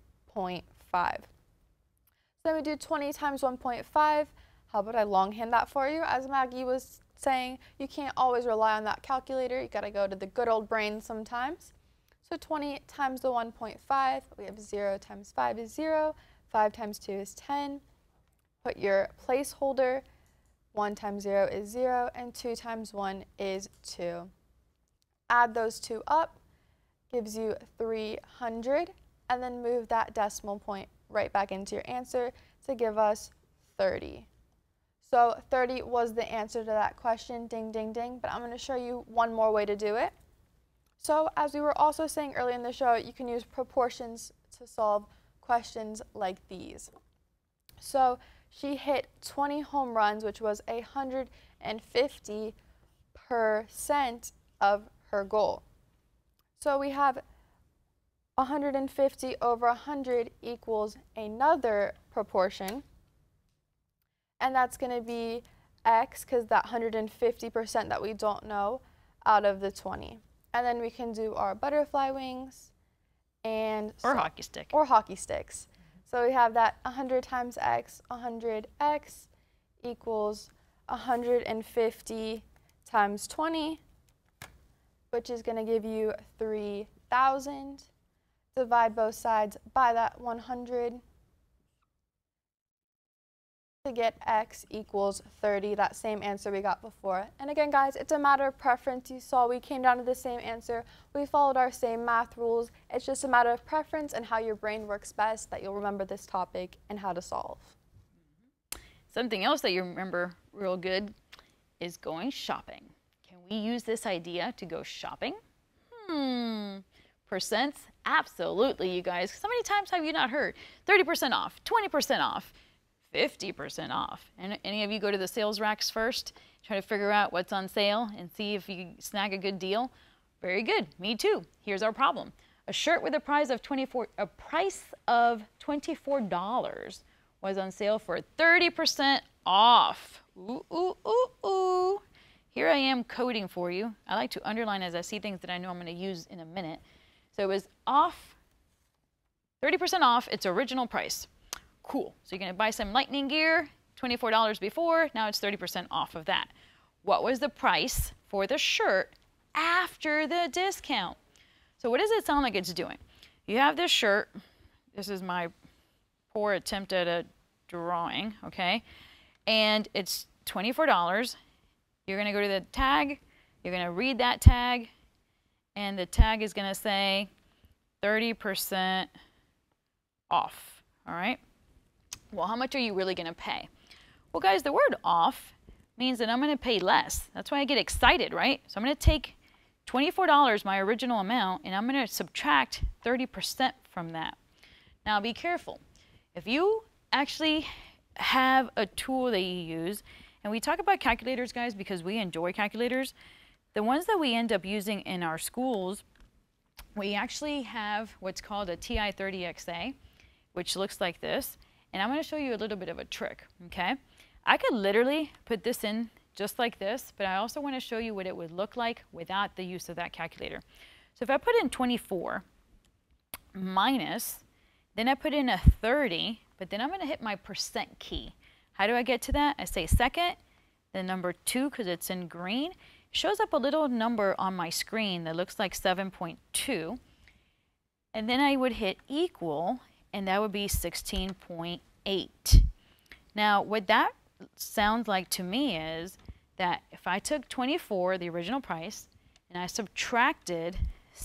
So then we do 20 times 1.5. How about I longhand that for you? As Maggie was saying, you can't always rely on that calculator. You got to go to the good old brain sometimes. So 20 times the 1.5, we have 0 times 5 is 0. 5 times 2 is 10. Put your placeholder. 1 times 0 is 0, and 2 times 1 is 2. Add those two up, gives you 300, and then move that decimal point right back into your answer to give us 30. So 30 was the answer to that question, ding, ding, ding, but I'm going to show you one more way to do it. So as we were also saying earlier in the show, you can use proportions to solve questions like these. So she hit 20 home runs, which was 150% of her goal. So we have 150 over 100 equals another proportion, and that's going to be x, because that 150% that we don't know, out of the 20. And then we can do our butterfly wings and Or hockey stick. Or hockey sticks. So we have that 100 times x, 100x equals 150 times 20, which is going to give you 3,000. Divide both sides by that 100 to get x equals 30, that same answer we got before. And again, guys, it's a matter of preference. You saw we came down to the same answer. We followed our same math rules. It's just a matter of preference and how your brain works best that you'll remember this topic and how to solve. Something else that you remember real good is going shopping. Can we use this idea to go shopping? Percents? Absolutely, you guys. How many times have you not heard 30% off, 20% off, 50% off? And any of you go to the sales racks first, try to figure out what's on sale and see if you snag a good deal? Very good. Me too. Here's our problem. A shirt with a price of $24 was on sale for 30% off. Ooh, ooh, ooh, ooh. Here I am coding for you. I like to underline as I see things that I know I'm going to use in a minute. So it was off, 30% off its original price. Cool. So you're going to buy some lightning gear, $24 before, now it's 30% off of that. What was the price for the shirt after the discount? So what does it sound like it's doing? You have this shirt. This is my poor attempt at a drawing, okay? And it's $24. You're going to go to the tag. You're going to read that tag. And the tag is going to say 30% off, all right? Well, how much are you really going to pay? Well, guys, the word off means that I'm going to pay less. That's why I get excited, right? So I'm going to take $24, my original amount, and I'm going to subtract 30% from that. Now, be careful. If you actually have a tool that you use, and we talk about calculators, guys, because we enjoy calculators, the ones that we end up using in our schools, we actually have what's called a TI-30XA, which looks like this. And I'm going to show you a little bit of a trick, okay? I could literally put this in just like this, but I also want to show you what it would look like without the use of that calculator. So if I put in 24 minus, then I put in a 30, but then I'm going to hit my percent key. How do I get to that? I say second, then number 2 because it's in green. It shows up a little number on my screen that looks like 7.2. And then I would hit equal, and that would be 16.8. Now, what that sounds like to me is that if I took 24, the original price, and I subtracted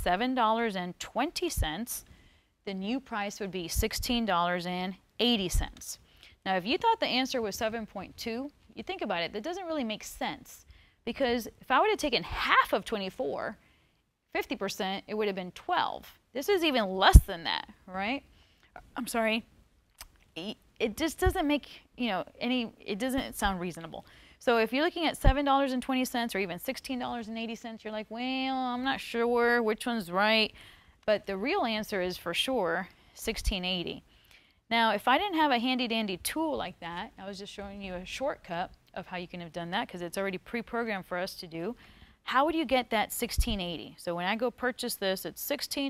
$7.20, the new price would be $16.80. Now, if you thought the answer was 7.2, you think about it, that doesn't really make sense. Because if I would have taken half of 24, 50%, it would have been 12. This is even less than that, right? I'm sorry. It just doesn't make, it doesn't sound reasonable. So if you're looking at $7.20 or even $16.80, you're like, well, I'm not sure which one's right. But the real answer is for sure $16.80. Now, if I didn't have a handy-dandy tool like that, I was just showing you a shortcut of how you can have done that because it's already pre-programmed for us to do. How would you get that $16.80? So when I go purchase this, it's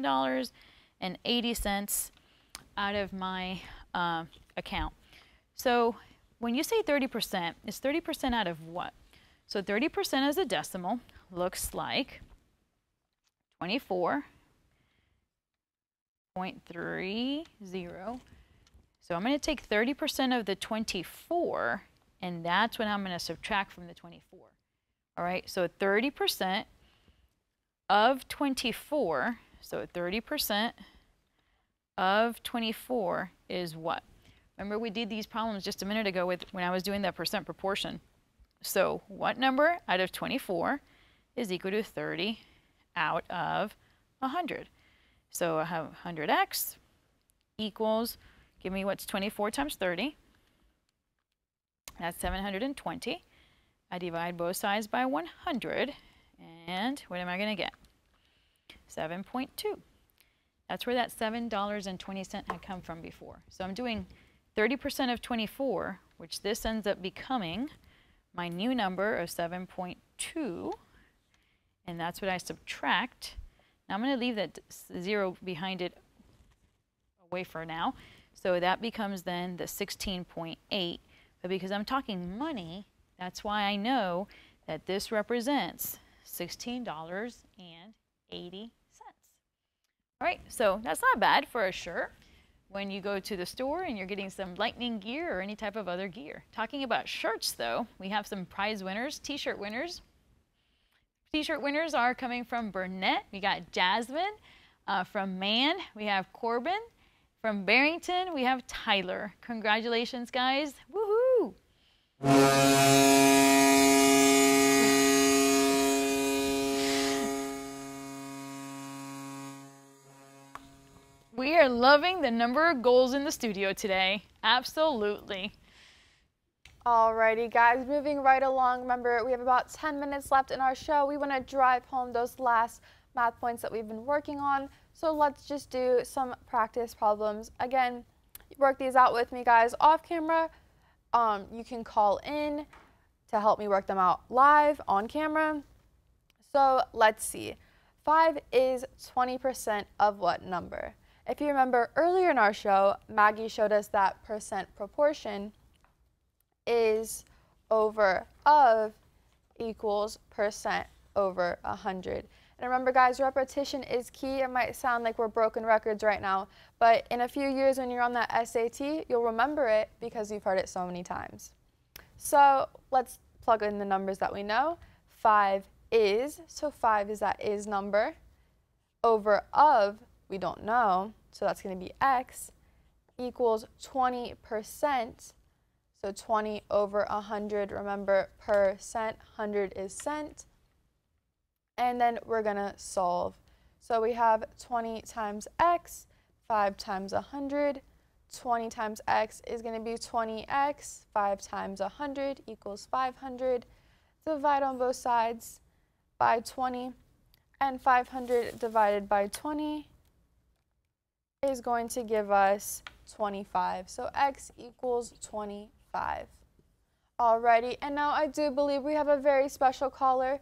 $16.80 out of my account. So when you say 30%, it's 30% out of what? So 30% as a decimal looks like 24.30. So I'm going to take 30% of the 24, and that's what I'm going to subtract from the 24. All right, so 30% of 24, so 30% of 24 is what? Remember we did these problems just a minute ago when I was doing that percent proportion. So what number out of 24 is equal to 30 out of 100? So I have 100x equals, give me what's 24 times 30. That's 720. I divide both sides by 100, and what am I going to get? 7.2. That's where that $7.20 had come from before. So I'm doing 30% of 24, which this ends up becoming my new number of 7.2, and that's what I subtract. Now I'm going to leave that 0 behind it away for now. So that becomes then the 16.8, but because I'm talking money, that's why I know that this represents $16.80. All right, so that's not bad for a shirt when you go to the store and you're getting some lightning gear or any type of other gear. Talking about shirts, though, we have some prize winners, t-shirt winners. T-shirt winners are coming from Burnett. We got Jasmine. From Man, we have Corbin. From Barrington, we have Tyler. Congratulations, guys. Woohoo! We are loving the number of goals in the studio today. Absolutely. Alrighty, guys, moving right along. Remember, we have about 10 minutes left in our show. We want to drive home those last math points that we've been working on. So let's just do some practice problems. Again, work these out with me, guys, off camera. You can call in to help me work them out live on camera. So let's see. 5 is 20% of what number? If you remember earlier in our show, Maggie showed us that percent proportion is over of equals percent over 100. And remember, guys, repetition is key. It might sound like we're broken records right now, but in a few years when you're on that SAT, you'll remember it because you've heard it so many times. So let's plug in the numbers that we know. 5 is, so 5 is that is number. Over of, we don't know, so that's going to be x, equals 20%. So 20 over 100, remember percent, 100 is cent. And then we're going to solve. So we have 20 times x, 5 times 100. 20 times x is going to be 20x. 5 times 100 equals 500. Divide on both sides by 20. And 500 divided by 20 is going to give us 25. So x equals 25. Alrighty, and now I do believe we have a very special caller.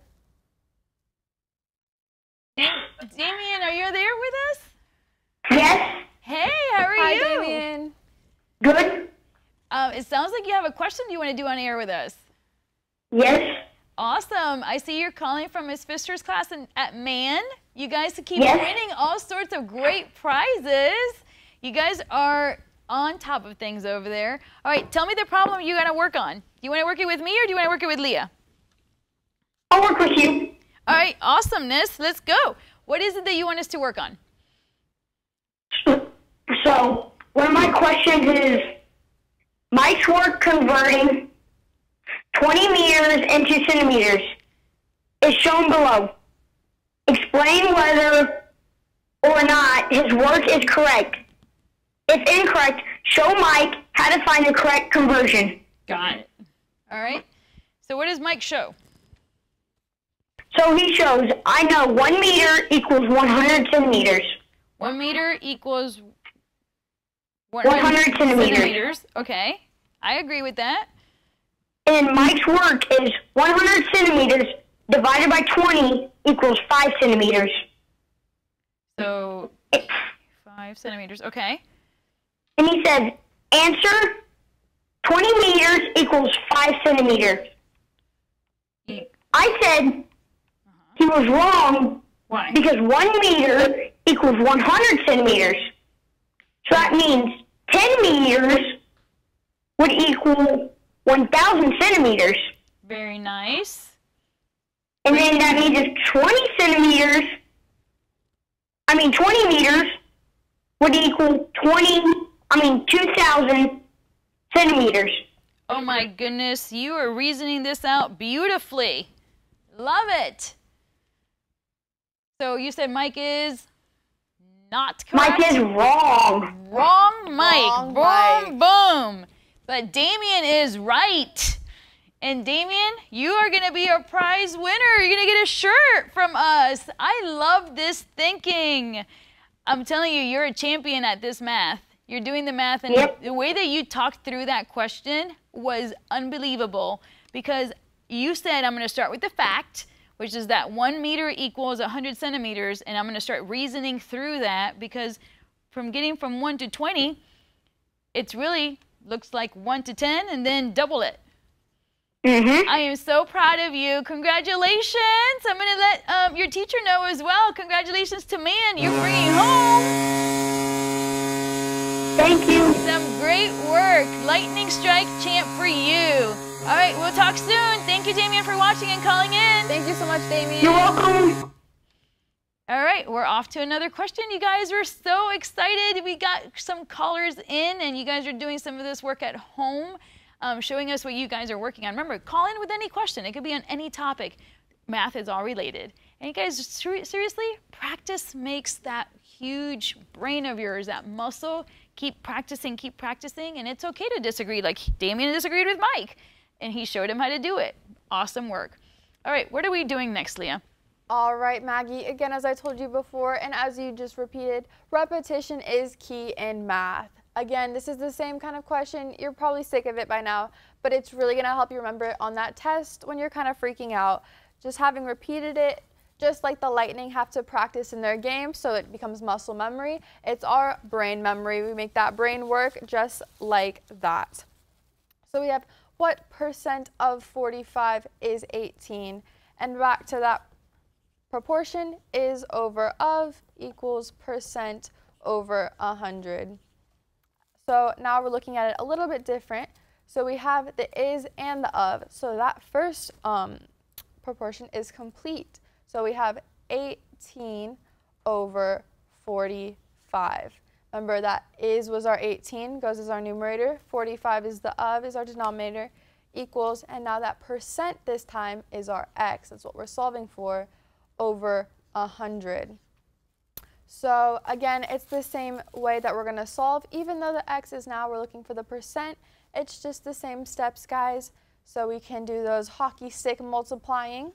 Damien, are you there with us? Yes. Hey, how are Hi, you? Damien. Good. It sounds like you have a question you want to do on air with us. Yes. Awesome. I see you're calling from Miss Fisher's class at Man. You guys keep Yes. winning all sorts of great prizes. You guys are on top of things over there. All right, tell me the problem you got to work on. Do you want to work it with me or do you want to work it with Leah? I'll work with you. All right, awesomeness. Let's go. What is it that you want us to work on? So, one of my questions is, Mike's work converting 20 meters into centimeters is shown below. Explain whether or not his work is correct. If incorrect, show Mike how to find the correct conversion. Got it. All right. So what does Mike show? So he shows, I know 1 meter equals 100 centimeters. 1 meter equals 100 centimeters. Okay. I agree with that. And Mike's work is 100 centimeters divided by 20 equals 5 centimeters. So 5 centimeters. Okay. And he says, answer, 20 meters equals 5 centimeters. I said he was wrong. Why? Because 1 meter equals 100 centimeters. So that means 10 meters would equal 1,000 centimeters. Very nice. And then that means if 20 meters would equal 2,000 centimeters. Oh my goodness, you are reasoning this out beautifully. Love it. So you said Mike is not correct? Mike is wrong. Wrong, Mike. Wrong, Boom, boom. But Damien is right. And Damien, you are going to be our prize winner. You're going to get a shirt from us. I love this thinking. I'm telling you, you're a champion at this math. You're doing the math, and Yep. the way that you talked through that question was unbelievable, because you said, I'm going to start with the fact, which is that 1 meter equals 100 centimeters, and I'm going to start reasoning through that, because from getting from 1 to 20, it's really looks like 1 to 10, and then double it. Mm-hmm. I am so proud of you. Congratulations. I'm going to let your teacher know as well. Congratulations to Man. You're bringing home Thank you. some great work. Lightning Strike champ for you. All right, we'll talk soon. Thank you, Damien, for watching and calling in. Thank you so much, Damien. You're welcome. All right, we're off to another question. You guys were so excited. We got some callers in, and you guys are doing some of this work at home, showing us what you guys are working on. Remember, call in with any question. It could be on any topic. Math is all related. And you guys, seriously, practice makes that huge brain of yours, that muscle. Keep practicing, and it's okay to disagree. Like Damien disagreed with Mike, and he showed him how to do it. Awesome work. All right, what are we doing next, Leah? All right, Maggie, again, as I told you before, and as you just repeated, repetition is key in math. Again, this is the same kind of question. You're probably sick of it by now, but it's really going to help you remember it on that test when you're kind of freaking out. Just having repeated it, just like the Lightning have to practice in their game so it becomes muscle memory, it's our brain memory. We make that brain work just like that. So we have, what percent of 45 is 18? And back to that proportion, is over of equals percent over 100. So now we're looking at it a little bit different. So we have the is and the of. So that first proportion is complete. So we have 18 over 45. Remember that is was our 18, goes as our numerator. 45 is the of, is our denominator, equals, and now that percent this time is our x. That's what we're solving for, over 100. So again, it's the same way that we're going to solve. Even though the x is now, we're looking for the percent, it's just the same steps, guys. So we can do those hockey stick multiplying.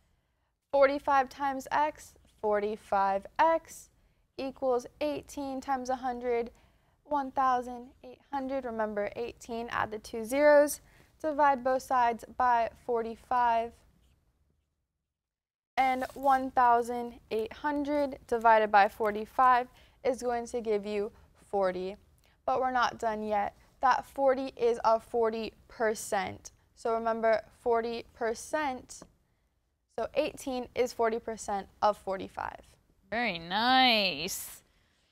45 times x, 45x equals 18 times 100, 1,800. Remember 18, add the 2 zeros. divide both sides by 45. And 1,800 divided by 45 is going to give you 40. But we're not done yet. That 40 is a 40%. So remember 40%. So 18 is 40% of 45. Very nice.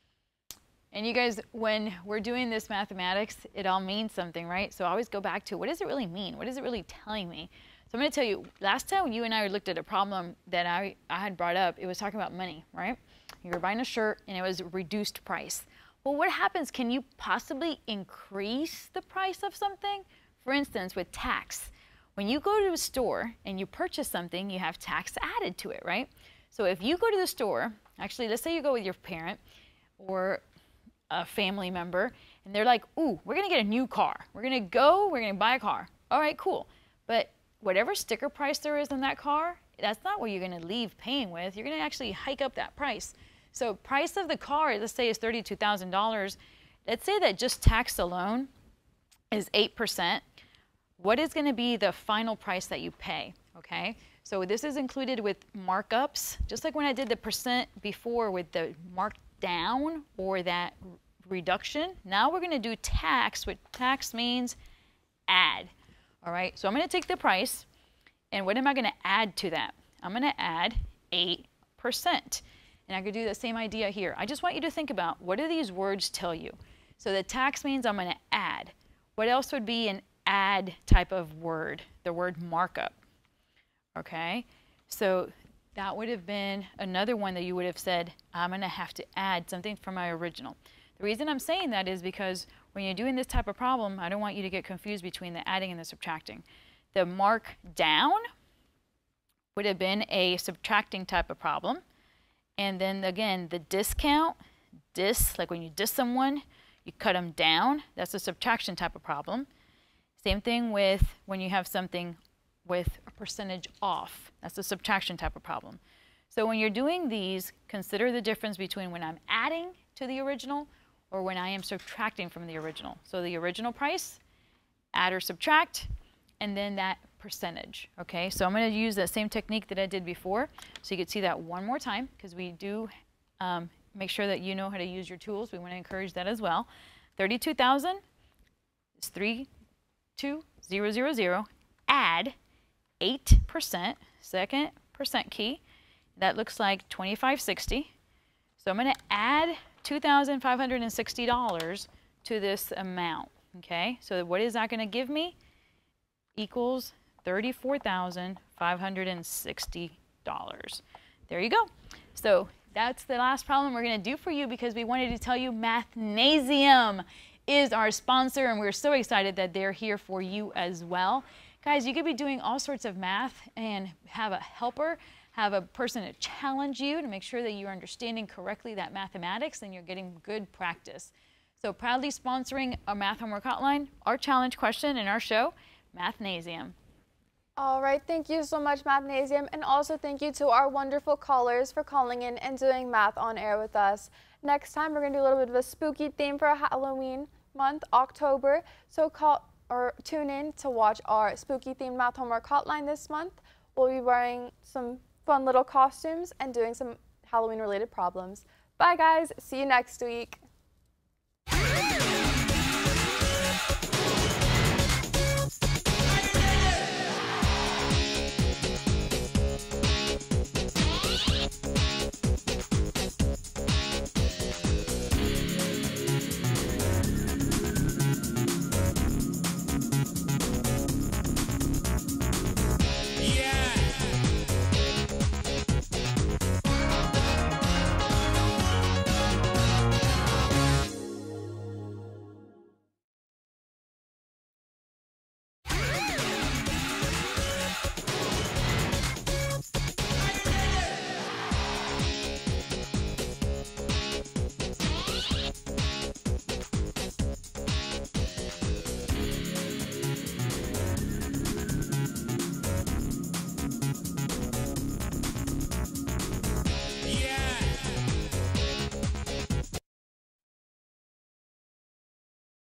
And you guys, when we're doing this mathematics, it all means something, right? So I always go back to, what does it really mean? What is it really telling me? So I'm going to tell you, last time you and I looked at a problem that I had brought up, it was talking about money, right? You were buying a shirt and it was reduced price. Well, what happens? Can you possibly increase the price of something? For instance, with tax. When you go to a store and you purchase something, you have tax added to it, right? So if you go to the store, actually, let's say you go with your parent or a family member, and they're like, ooh, we're going to get a new car. We're going to buy a car. All right, cool. But whatever sticker price there is on that car, that's not what you're going to leave paying with. You're going to actually hike up that price. So price of the car, let's say is $32,000. Let's say that just tax alone is 8%. What is going to be the final price that you pay, okay? So this is included with markups, just like when I did the percent before with the marked down or that reduction. Now we're going to do tax. What tax means add. All right, so I'm going to take the price, and what am I going to add to that? I'm going to add 8%. And I could do the same idea here. I just want you to think about, what do these words tell you? So the tax means I'm going to add. What else would be an add type of word? The word markup. Okay, so that would have been another one that you would have said, I'm going to have to add something from my original. The reason I'm saying that is because when you're doing this type of problem, I don't want you to get confused between the adding and the subtracting. The mark down would have been a subtracting type of problem. And then again, the discount, like when you diss someone, you cut them down. That's a subtraction type of problem. Same thing with when you have something with a percentage off. That's a subtraction type of problem. So when you're doing these, consider the difference between when I'm adding to the original or when I am subtracting from the original. So the original price, add or subtract, and then that percentage, okay? So I'm going to use that same technique that I did before, so you can see that one more time, because we do make sure that you know how to use your tools. We want to encourage that as well. 32,000 is 32000, add 8%, second percent key. That looks like 2560. So I'm going to add $2,560 to this amount, okay? So what is that going to give me? Equals $34,560. There you go. So that's the last problem we're going to do for you, because we wanted to tell you Mathnasium is our sponsor, and we're so excited that they're here for you as well. Guys, you could be doing all sorts of math and have a helper, have a person to challenge you to make sure that you're understanding correctly that mathematics and you're getting good practice. So proudly sponsoring our Math Homework Hotline, our challenge question in our show, Mathnasium. All right, thank you so much, Mathnasium, and also thank you to our wonderful callers for calling in and doing math on air with us. Next time, we're going to do a little bit of a spooky theme for Halloween month, October, so tune in to watch our spooky themed Math Homework Hotline this month. We'll be wearing some fun little costumes and doing some Halloween related problems. Bye guys, see you next week.